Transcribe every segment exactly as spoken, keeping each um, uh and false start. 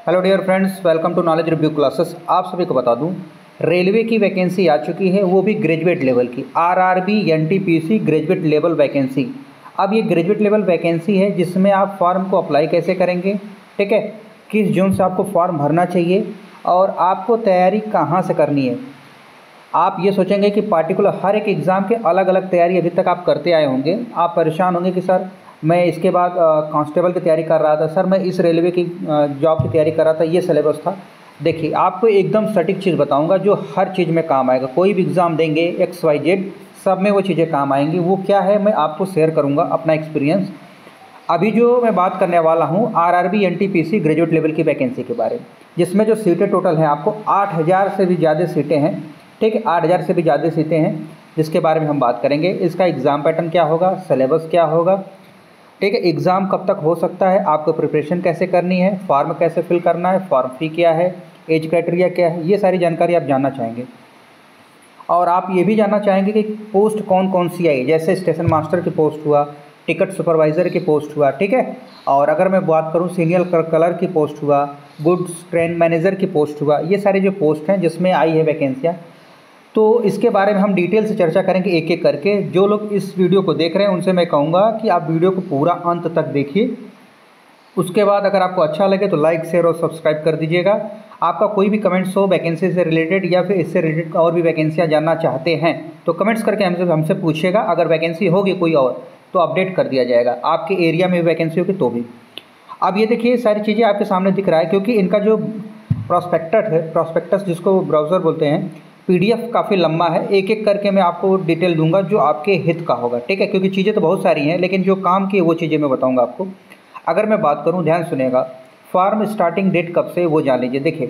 Hello dear friends, welcome to knowledge review classes. आप सभी को बता दूं, रेलवे की वैकेंसी आ चुकी है, वो भी ग्रेजुएट लेवल की RRB NTPC graduate level vacancy. अब ये ग्रेजुएट लेवल वैकेंसी है जिसमें आप फॉर्म को अप्लाई कैसे करेंगे, ठीक है, किस जून से आपको फॉर्म भरना चाहिए और आपको तैयारी कहाँ से करनी है। आप ये सोचेंगे कि पार्टिकुलर हर एक एग्ज़ाम के अलग अलग तैयारी अभी तक आप करते आए होंगे। आप परेशान होंगे कि सर मैं इसके बाद कांस्टेबल की तैयारी कर रहा था, सर मैं इस रेलवे की जॉब की तैयारी कर रहा था, ये सिलेबस था। देखिए, आपको एकदम सटीक चीज़ बताऊंगा जो हर चीज़ में काम आएगा। कोई भी एग्ज़ाम देंगे एक्स वाई जेड, सब में वो चीज़ें काम आएंगी। वो क्या है मैं आपको शेयर करूंगा अपना एक्सपीरियंस। अभी जो मैं बात करने वाला हूँ आरआरबी एनटीपीसी ग्रेजुएट लेवल की वैकेंसी के बारे में, जिसमें जो सीटें टोटल हैं आपको आठ हज़ार से भी ज़्यादा सीटें हैं, ठीक है, आठ हज़ार से भी ज़्यादा सीटें हैं, जिसके बारे में हम बात करेंगे। इसका एग्ज़ाम पैटर्न क्या होगा, सिलेबस क्या होगा, ठीक है, एग्ज़ाम कब तक हो सकता है, आपको प्रिपरेशन कैसे करनी है, फॉर्म कैसे फिल करना है, फॉर्म फी क्या है, एज क्राइटेरिया क्या है, ये सारी जानकारी आप जानना चाहेंगे। और आप ये भी जानना चाहेंगे कि पोस्ट कौन कौन सी आई, जैसे स्टेशन मास्टर की पोस्ट हुआ, टिकट सुपरवाइज़र की पोस्ट हुआ, ठीक है। और अगर मैं बात करूँ सीनियर कलर की पोस्ट हुआ, गुड्स ट्रेन मैनेजर की पोस्ट हुआ, ये सारी जो पोस्ट हैं जिसमें आई है वैकेंसियाँ, तो इसके बारे में हम डिटेल से चर्चा करेंगे एक एक करके। जो लोग इस वीडियो को देख रहे हैं उनसे मैं कहूँगा कि आप वीडियो को पूरा अंत तक देखिए। उसके बाद अगर आपको अच्छा लगे तो लाइक शेयर और सब्सक्राइब कर दीजिएगा। आपका कोई भी कमेंट्स हो वैकेंसी से रिलेटेड या फिर इससे रिलेटेड और भी वैकेंसियाँ जानना चाहते हैं तो कमेंट्स करके हमसे हमसे पूछिएगा। अगर वैकेंसी होगी कोई और तो अपडेट कर दिया जाएगा, आपके एरिया में वैकेंसी होगी तो भी। अब ये देखिए सारी चीज़ें आपके सामने दिख रहा है, क्योंकि इनका जो प्रॉस्पेक्टस है, प्रॉस्पेक्टस जिसको ब्राउज़र बोलते हैं, पीडीएफ काफ़ी लंबा है। एक एक करके मैं आपको डिटेल दूंगा जो आपके हित का होगा, ठीक है, क्योंकि चीज़ें तो बहुत सारी हैं लेकिन जो काम की है वो चीज़ें मैं बताऊंगा आपको। अगर मैं बात करूं, ध्यान सुनिएगा, फॉर्म स्टार्टिंग डेट कब से वो जान लीजिए। देखिए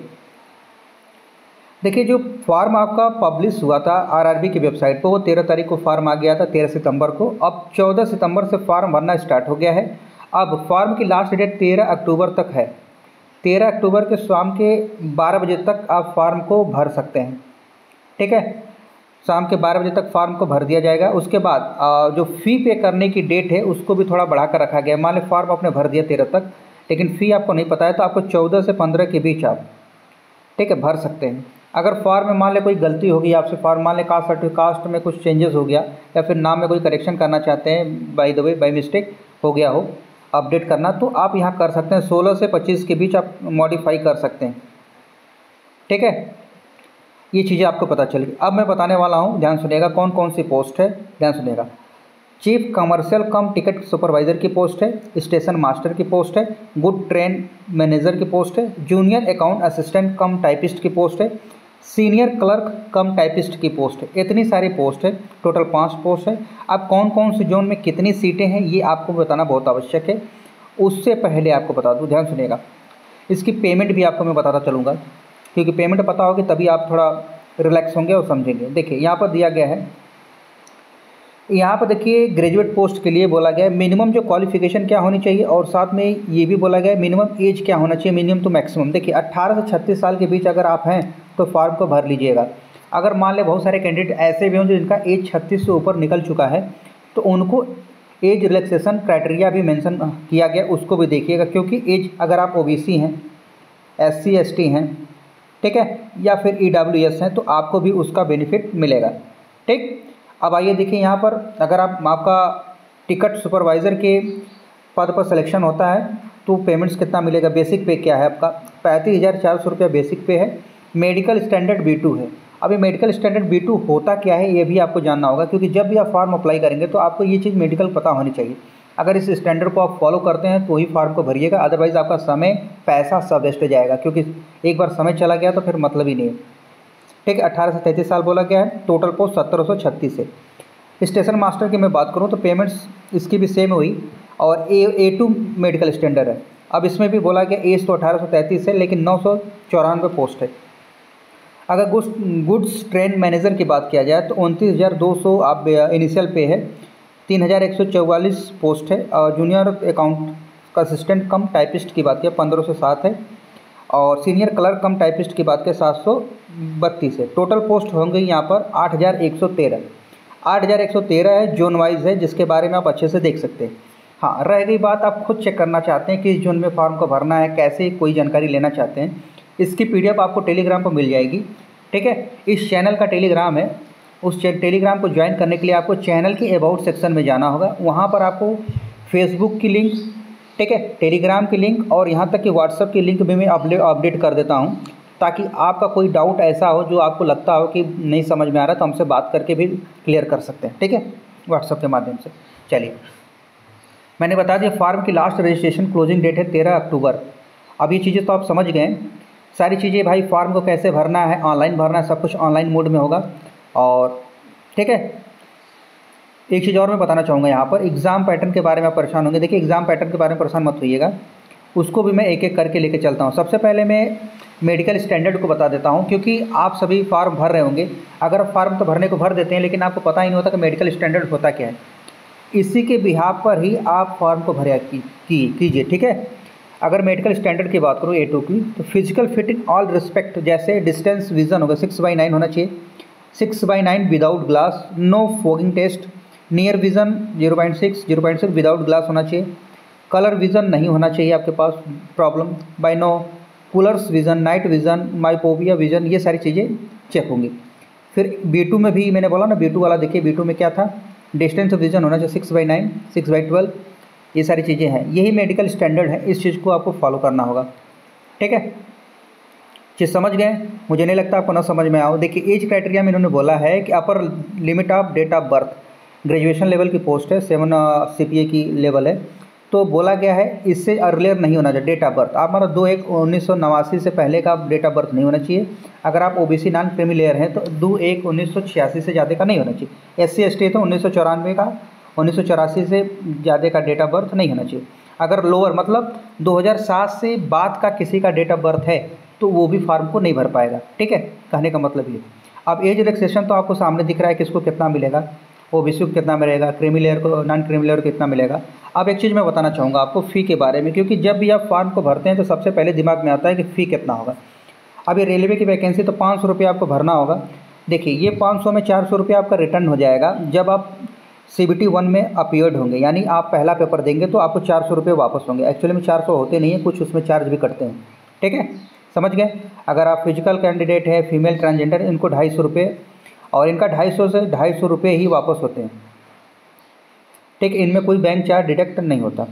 देखिए जो फॉर्म आपका पब्लिश हुआ था आरआरबी की वेबसाइट पर, वो तेरह तारीख को फॉर्म आ गया था, तेरह सितंबर को। अब चौदह सितंबर से फॉर्म भरना स्टार्ट हो गया है। अब फॉर्म की लास्ट डेट तेरह अक्टूबर तक है। तेरह अक्टूबर के शाम के बारह बजे तक आप फॉर्म को भर सकते हैं, ठीक है, शाम के बारह बजे तक फॉर्म को भर दिया जाएगा। उसके बाद जो फ़ी पे करने की डेट है उसको भी थोड़ा बढ़ा कर रखा गया है। मान ली फॉर्म आपने भर दिया तेरह तक, लेकिन फ़ी आपको नहीं पता है तो आपको चौदह से पंद्रह के बीच आप, ठीक है, भर सकते हैं। अगर फॉर्म में मान ले कोई गलती होगी आपसे, फॉर्म मान ले कास्ट सर्टिफिकेट कास्ट में कुछ चेंजेस हो गया या फिर नाम में कोई करेक्शन करना चाहते हैं, by the way by mistake हो गया हो अपडेट करना, तो आप यहाँ कर सकते हैं। सोलह से पच्चीस के बीच आप मॉडिफाई कर सकते हैं, ठीक है। ये चीज़ें आपको पता चलेगी। अब मैं बताने वाला हूँ, ध्यान सुनिएगा, कौन कौन सी पोस्ट है, ध्यान सुनिएगा। Chief commercial cum ticket supervisor की पोस्ट है, स्टेशन मास्टर की पोस्ट है, गुड ट्रेन मैनेजर की पोस्ट है, junior account assistant cum typist की पोस्ट है, सीनियर क्लर्क कम टाइपिस्ट की पोस्ट है। इतनी सारी पोस्ट है, टोटल पाँच पोस्ट है। अब कौन कौन सी जोन में कितनी सीटें हैं ये आपको बताना बहुत आवश्यक है। उससे पहले आपको बता दूँ, ध्यान सुनिएगा, इसकी पेमेंट भी आपको मैं बताता चलूँगा, क्योंकि पेमेंट पता होगी तभी आप थोड़ा रिलैक्स होंगे और समझेंगे। देखिए यहाँ पर दिया गया है, यहाँ पर देखिए ग्रेजुएट पोस्ट के लिए बोला गया है मिनिमम जो क्वालिफिकेशन क्या होनी चाहिए, और साथ में ये भी बोला गया है मिनिमम एज क्या होना चाहिए, मिनिमम टू मैक्सिमम। देखिए अट्ठारह से छत्तीस साल के बीच अगर आप हैं तो फॉर्म को भर लीजिएगा। अगर मान लें बहुत सारे कैंडिडेट ऐसे भी हों जिनका एज छत्तीस से ऊपर निकल चुका है तो उनको एज रिलैक्सेशन क्राइटेरिया भी मेंशन किया गया, उसको भी देखिएगा। क्योंकि एज अगर आप ओबीसी हैं, एस सी एस टी हैं, ठीक है, या फिर ई डब्ल्यू एस हैं तो आपको भी उसका बेनिफिट मिलेगा, ठीक। अब आइए देखिए यहाँ पर, अगर आप आपका टिकट सुपरवाइज़र के पद पर सिलेक्शन होता है तो पेमेंट्स कितना मिलेगा, बेसिक पे क्या है आपका, पैंतीस हज़ार चार सौ रुपया बेसिक पे है। मेडिकल स्टैंडर्ड बी टू है। अभी मेडिकल स्टैंडर्ड बी टू होता क्या है ये भी आपको जानना होगा, क्योंकि जब भी आप फॉर्म अप्लाई करेंगे तो आपको ये चीज़ मेडिकल पता होनी चाहिए। अगर इस स्टैंडर्ड को आप फॉलो करते हैं तो ही फॉर्म को भरिएगा, अदरवाइज़ आपका समय पैसा सब वेस्ट हो जाएगा, क्योंकि एक बार समय चला गया तो फिर मतलब ही नहीं है, ठीक है। अट्ठारह से तैंतीस साल बोला गया है। टोटल पोस्ट सत्तर सौ छत्तीस है। स्टेशन मास्टर की मैं बात करूं तो पेमेंट्स इसकी भी सेम हुई, और A A two medical standard है। अब इसमें भी बोला गया एज तो अठारह सौ तैंतीस है, लेकिन नौ सौ चौरानवे पोस्ट है। अगर गुड्स गुड्स ट्रेन मैनेजर की बात किया जाए तो उनतीस हज़ार दो सौ आप इनिशियल पे है, तीन हज़ार एक सौ चौवालीस पोस्ट है। और junior account assistant cum typist की बात किया पंद्रह सौ सात है, और सीनियर क्लर्क कम टाइपिस्ट की बात किया सात सौ बत्तीस है। टोटल पोस्ट होंगे यहाँ पर आठ हज़ार एक सौ तेरह आठ हज़ार एक सौ तेरह है, जोन वाइज है, जिसके बारे में आप अच्छे से देख सकते हैं। हाँ, रह गई बात आप खुद चेक करना चाहते हैं किस जोन में फॉर्म को भरना है, कैसे कोई जानकारी लेना चाहते हैं, इसकी पीडीएफ आपको टेलीग्राम पर मिल जाएगी। ठीक है, इस चैनल का टेलीग्राम है, उस टेलीग्राम को ज्वाइन करने के लिए आपको चैनल के अबाउट सेक्शन में जाना होगा। वहाँ पर आपको फेसबुक की लिंक, ठीक है, टेलीग्राम की लिंक और यहाँ तक कि व्हाट्सएप की लिंक भी मैं अपडेट अपडेट कर देता हूँ, ताकि आपका कोई डाउट ऐसा हो जो आपको लगता हो कि नहीं समझ में आ रहा तो हमसे बात करके भी क्लियर कर सकते हैं। ठीक है, व्हाट्सएप के माध्यम से। चलिए, मैंने बता दिया फॉर्म की लास्ट रजिस्ट्रेशन क्लोजिंग डेट है तेरह अक्टूबर। अब ये चीज़ें तो आप समझ गए सारी चीज़ें भाई, फॉर्म को कैसे भरना है, ऑनलाइन भरना है, सब कुछ ऑनलाइन मोड में होगा। और ठीक है, एक चीज़ और मैं बताना चाहूँगा यहाँ पर, एग्ज़ाम पैटर्न के बारे में आप परेशान होंगे। देखिए, एग्ज़ाम पैटर्न के बारे में परेशान मत होइएगा, उसको भी मैं एक एक करके लेके चलता हूँ। सबसे पहले मैं मेडिकल स्टैंडर्ड को बता देता हूँ, क्योंकि आप सभी फॉर्म भर रहे होंगे। अगर आप फॉर्म तो भरने को भर देते हैं, लेकिन आपको पता ही नहीं होता कि मेडिकल स्टैंडर्ड होता क्या है। इसी के बिहाफ पर ही आप फॉर्म को भर की कीजिए। ठीक है, अगर मेडिकल स्टैंडर्ड की बात करूँ ए टू की, तो physical fit in all respect, जैसे डिस्टेंस विजन होगा सिक्स बाई नाइन होना चाहिए, six by nine without glass, no fogging test, near vision zero point six zero point six without glass होना चाहिए, कलर विज़न नहीं होना चाहिए आपके पास problem, binoculars vision, night vision, myopia vision, ये सारी चीज़ें चेक होंगी। फिर बी टू में भी मैंने बोला ना, बी टू वाला देखिए, बी टू में क्या था, डिस्टेंस ऑफ विज़न होना चाहिए six by nine six by twelve, ये सारी चीज़ें हैं। यही मेडिकल स्टैंडर्ड है, इस चीज़ को आपको फॉलो करना होगा। ठीक है, चीज़ समझ गए? मुझे नहीं लगता आपको ना समझ में आओ। देखिए, एज क्राइटेरिया में इन्होंने बोला है कि upper limit of date of birth, graduation level की पोस्ट है, सेवन सी पी ए की लेवल है, तो बोला गया है इससे अर्लियर नहीं होना चाहिए डेट ऑफ बर्थ। आप मतलब दो एक उन्नीस सौ नवासी से पहले का डेट ऑफ बर्थ नहीं होना चाहिए। अगर आप ओबीसी नॉन क्रीमी लेयर हैं तो दो एक उन्नीस सौ छियासी से ज़्यादा का नहीं होना चाहिए। एस सी एस टी तो उन्नीस सौ चौरानवे का उन्नीस सौ चौरासी से ज़्यादा का डेट ऑफ बर्थ नहीं होना चाहिए। अगर लोअर मतलब दो हज़ार सात से बाद का किसी का डेट ऑफ बर्थ है तो वो भी फार्म को नहीं भर पाएगा। ठीक है, कहने का मतलब ये। अब एज रिलैक्सेशन तो आपको सामने दिख रहा है, किसको कितना मिलेगा, ओबीसी को कितना मिलेगा, क्रीमी लेयर को, नॉन क्रीमी लेयर को कितना मिलेगा। अब एक चीज़ मैं बताना चाहूँगा आपको फ़ी के बारे में, क्योंकि जब भी आप फॉर्म को भरते हैं तो सबसे पहले दिमाग में आता है कि फ़ी कितना होगा। अब ये रेलवे की वैकेंसी तो पाँच सौ रुपये आपको भरना होगा। देखिए, ये पाँच सौ में चार सौ रुपये आपका रिटर्न हो जाएगा जब आप सी बी टी वन में अपीयर्ड होंगे, यानी आप पहला पेपर देंगे तो आपको चार सौ रुपये वापस होंगे। एक्चुअली में चार सौ होते नहीं है, कुछ उसमें चार्ज भी कटते हैं। ठीक है, समझ गए? अगर आप फिजिकल कैंडिडेट है, फीमेल ट्रांसजेंडर, इनको ढाई सौ रुपये और इनका ढाई सौ से ढाई सौ रुपये ही वापस होते हैं। ठीक, इनमें कोई बैंक चार्ज डिडक्ट नहीं होता।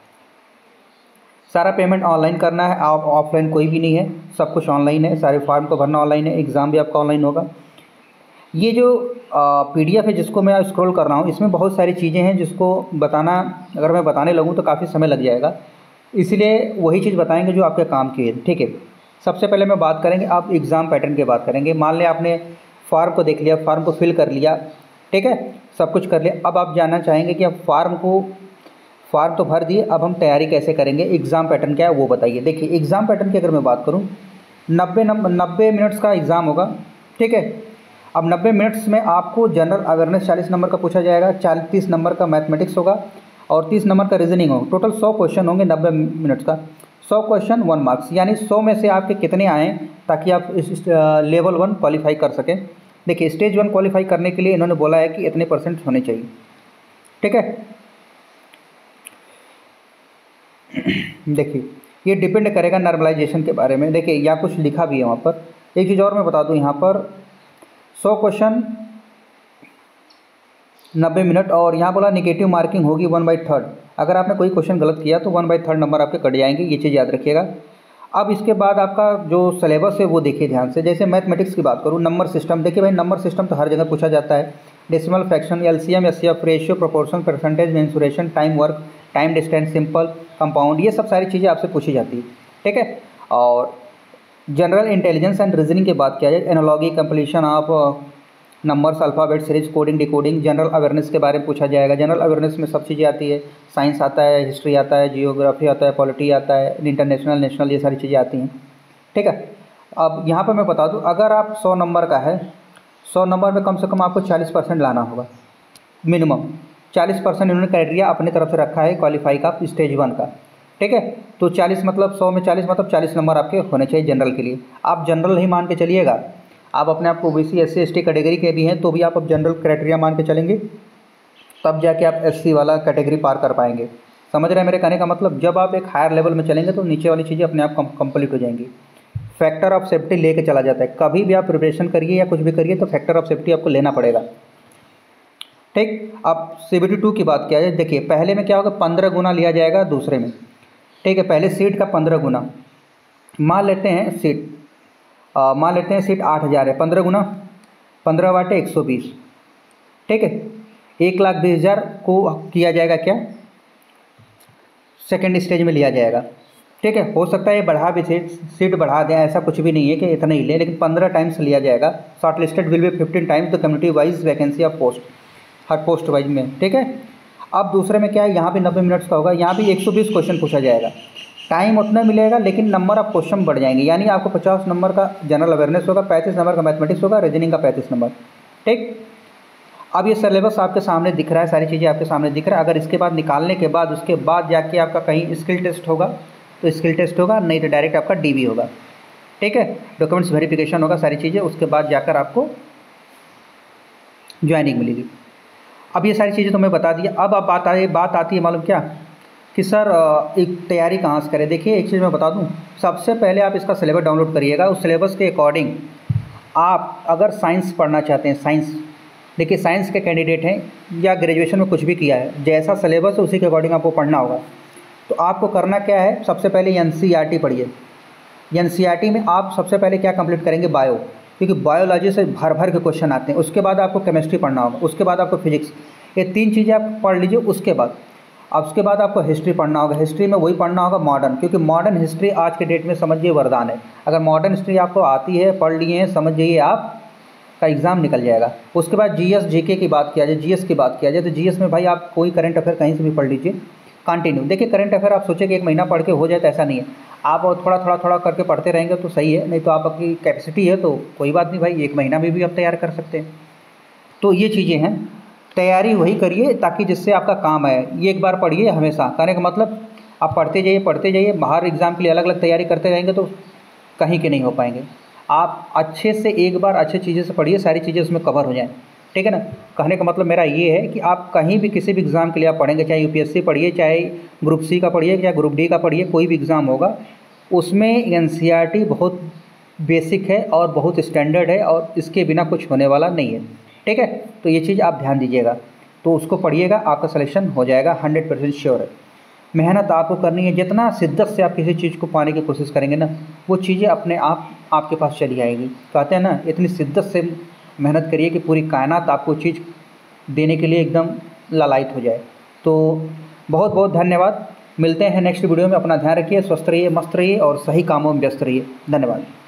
सारा पेमेंट ऑनलाइन करना है, आप ऑफलाइन कोई भी नहीं है, सब कुछ ऑनलाइन है। सारे फॉर्म को भरना ऑनलाइन है, एग्ज़ाम भी आपका ऑनलाइन होगा। ये जो पीडीएफ है जिसको मैं स्क्रॉल कर रहा हूँ, इसमें बहुत सारी चीज़ें हैं जिसको बताना, अगर मैं बताने लगूँ तो काफ़ी समय लग जाएगा, इसलिए वही चीज़ बताएंगे जो आपके काम की है। ठीक है, सबसे पहले मैं बात करेंगे, आप एग्ज़ाम पैटर्न की बात करेंगे। मान लें आपने फॉर्म को देख लिया, फॉर्म को फिल कर लिया, ठीक है, सब कुछ कर लिया। अब आप जानना चाहेंगे कि अब फॉर्म को फॉर्म तो भर दिए, अब हम तैयारी कैसे करेंगे, एग्ज़ाम पैटर्न क्या है वो बताइए। देखिए, एग्ज़ाम पैटर्न की अगर मैं बात करूँ, नब्बे नंबर नब्बे मिनट्स का एग्ज़ाम होगा। ठीक है, अब नब्बे मिनट्स में आपको जनरल अवेयरनेस चालीस नंबर का पूछा जाएगा, चालीस तीस नंबर का मैथमेटिक्स होगा और तीस नंबर का रीजनिंग होगा। टोटल सौ क्वेश्चन होंगे नब्बे मिनट्स का। सौ क्वेश्चन वन मार्क्स, यानी सौ में से आपके कितने आएँ ताकि आप इस लेवल वन क्वालिफाई कर सकें। देखिए, स्टेज वन क्वालिफाई करने के लिए इन्होंने बोला है कि इतने परसेंट होने चाहिए। ठीक है, देखिए, ये डिपेंड करेगा नॉर्मलाइजेशन के बारे में। देखिए, यहाँ कुछ लिखा भी है वहाँ पर। एक चीज़ और मैं बता दूँ, यहाँ पर सौ क्वेश्चन नब्बे मिनट, और यहाँ बोला निगेटिव मार्किंग होगी वन बाई थर्ड। अगर आपने कोई क्वेश्चन गलत किया तो वन बाई थर्ड नंबर आपके कट जाएंगे, ये चीज़ याद रखिएगा। अब इसके बाद आपका जो सिलेबस है वो देखिए ध्यान से। जैसे मैथमेटिक्स की बात करूँ, नंबर सिस्टम, देखिए भाई, नंबर सिस्टम तो हर जगह पूछा जाता है। Decimal fraction, LCM, HCF, ratio, proportion, percentage, mensuration, time work, time distance, simple, compound, ये सब सारी चीज़ें आपसे पूछी जाती है। ठीक है, और जनरल इंटेलिजेंस एंड रीजनिंग की बात किया जाए, analogy, completion of numbers, alphabet, series, coding, decoding, general awareness के बारे में पूछा जाएगा। जनरल अवेयरनेस में सब चीज़ें आती है, साइंस आता है, हिस्ट्री आता है, जियोग्राफी आता है, पॉलिटी आता है, इंटरनेशनल, नेशनल, ये सारी चीज़ें आती हैं। ठीक है, अब यहाँ पर मैं बता दूँ, अगर आप सौ नंबर का है, सौ नंबर में कम से कम आपको चालीस परसेंट लाना होगा मिनिमम। चालीस परसेंट इन्होंने क्राइटेरिया अपनी तरफ से रखा है क्वालिफाई का, स्टेज वन का। ठीक है, तो चालीस मतलब सौ में चालीस मतलब चालीस नंबर आपके होने चाहिए जनरल के लिए। आप जनरल नहीं मान के चलिएगा, आप अपने आप को ओबीसी, एससी, एसटी कैटेगरी के भी हैं तो भी आप अब जनरल क्राइटेरिया मान के चलेंगे, तब जाके आप एससी वाला कैटेगरी पार कर पाएंगे। समझ रहे हैं मेरे कहने का मतलब? जब आप एक हायर लेवल में चलेंगे तो नीचे वाली चीज़ें अपने आप कंप्लीट हो जाएंगी। फैक्टर ऑफ सेफ्टी लेके चला जाता है। कभी भी आप प्रिपरेशन करिए या कुछ भी करिए तो फैक्टर ऑफ सेफ्टी आपको लेना पड़ेगा। ठीक, अब सीबीटी टू की बात किया जाए, देखिए पहले में क्या होगा, पंद्रह गुना लिया जाएगा दूसरे में। ठीक है, पहले सीट का पंद्रह गुना, मान लेते हैं सीट मान लेते हैं सीट आठ हज़ार है, पंद्रह गुना पंद्रह बाटे एक सौ बीस। ठीक है, एक लाख बीस हज़ार को किया जाएगा क्या, सेकेंड स्टेज में लिया जाएगा। ठीक है, हो सकता है ये बढ़ा भी सीट सीट बढ़ा दें, ऐसा कुछ भी नहीं है कि इतना ही ले, लेकिन पंद्रह टाइम्स लिया जाएगा। Shortlisted will be fifteen times the community wise vacancy of post, हर पोस्ट वाइज में। ठीक है, अब दूसरे में क्या है, यहाँ भी नब्बे मिनट्स का होगा, यहाँ भी एक सौ बीस क्वेश्चन पूछा जाएगा। टाइम उतना मिलेगा लेकिन नंबर ऑफ क्वेश्चन बढ़ जाएंगे, यानी आपको पचास नंबर का जनरल अवेयरनेस होगा, पैंतीस नंबर का मैथमेटिक्स होगा, रीजनिंग का पैंतीस नंबर। ठीक, अब ये सिलेबस आपके सामने दिख रहा है, सारी चीज़ें आपके सामने दिख रहा है। अगर इसके बाद निकालने के बाद उसके बाद जाके आपका कहीं स्किल टेस्ट होगा तो स्किल टेस्ट होगा, नहीं तो डायरेक्ट आपका डीवी होगा। ठीक है, डॉक्यूमेंट्स वेरिफिकेशन होगा, सारी चीज़ें, उसके बाद जाकर आपको ज्वाइनिंग मिलेगी। अब ये सारी चीज़ें तो मैं बता दी। अब अब बात आए बात आती है मालूम क्या, कि सर एक तैयारी कहाँ से करें। देखिए एक चीज़ मैं बता दूँ, सबसे पहले आप इसका सिलेबस डाउनलोड करिएगा। उस सिलेबस के अकॉर्डिंग आप अगर साइंस पढ़ना चाहते हैं, साइंस, देखिए साइंस के कैंडिडेट हैं या ग्रेजुएशन में कुछ भी किया है, जैसा सिलेबस है उसी के अकॉर्डिंग आपको पढ़ना होगा। तो आपको करना क्या है, सबसे पहले एनसीईआरटी पढ़िए। एनसीईआरटी में आप सबसे पहले क्या कंप्लीट करेंगे, बायो, क्योंकि बायोलॉजी से भर भर के क्वेश्चन आते हैं। उसके बाद आपको केमिस्ट्री पढ़ना होगा, उसके बाद आपको फिजिक्स, ये तीन चीज़ें आप पढ़ लीजिए। उसके बाद अब उसके बाद आपको हिस्ट्री पढ़ना होगा। हिस्ट्री में वही पढ़ना होगा मॉडर्न, क्योंकि मॉडर्न हिस्ट्री आज के डेट में समझिए वरदान है। अगर मॉडर्न हिस्ट्री आपको आती है, पढ़ लिए हैं, समझ जाइए आप का एग्ज़ाम निकल जाएगा। उसके बाद जीएस जीके की बात किया जाए, जीएस की बात किया जाए तो जीएस में भाई आप कोई करंट अफेयर कहीं से भी पढ़ लीजिए कंटिन्यू। देखिए करंट अफेयर आप सोचे कि एक महीना पढ़ के हो जाए तो ऐसा नहीं है, आप और थोड़ा थोड़ा थोड़ा करके पढ़ते रहेंगे तो सही है, नहीं तो आप आपकी कैपेसिटी है तो कोई बात नहीं भाई, एक महीना में भी आप तैयार कर सकते हैं। तो ये चीज़ें हैं, तैयारी वही करिए ताकि जिससे आपका काम आए। ये एक बार पढ़िए हमेशा, कहने का मतलब आप पढ़ते जाइए पढ़ते जाइए। बाहर एग्ज़ाम के लिए अलग अलग तैयारी करते रहेंगे तो कहीं के नहीं हो पाएंगे। आप अच्छे से एक बार अच्छे चीज़ें से पढ़िए, सारी चीज़ें उसमें कवर हो जाएँ। ठीक है ना, कहने का मतलब मेरा ये है कि आप कहीं भी किसी भी एग्ज़ाम के लिए आप पढ़ेंगे, चाहे यूपीएससी पढ़िए, चाहे ग्रुप सी का पढ़िए, चाहे ग्रुप डी का पढ़िए, कोई भी एग्ज़ाम होगा उसमें एनसीईआरटी बहुत बेसिक है और बहुत स्टैंडर्ड है और इसके बिना कुछ होने वाला नहीं है। ठीक है, तो ये चीज़ आप ध्यान दीजिएगा, तो उसको पढ़िएगा, आपका सिलेक्शन हो जाएगा, हंड्रेड परसेंट श्योर है। मेहनत आपको करनी है, जितना शिद्दत से आप किसी चीज़ को पाने की कोशिश करेंगे ना, वो चीज़ें अपने आप आपके पास चली आएगी। कहते हैं ना, इतनी शिद्दत से मेहनत करिए कि पूरी कायनात आपको चीज़ देने के लिए एकदम लालायित हो जाए। तो बहुत बहुत धन्यवाद, मिलते हैं नेक्स्ट वीडियो में। अपना ध्यान रखिए, स्वस्थ रहिए, मस्त रहिए और सही कामों में व्यस्त रहिए। धन्यवाद।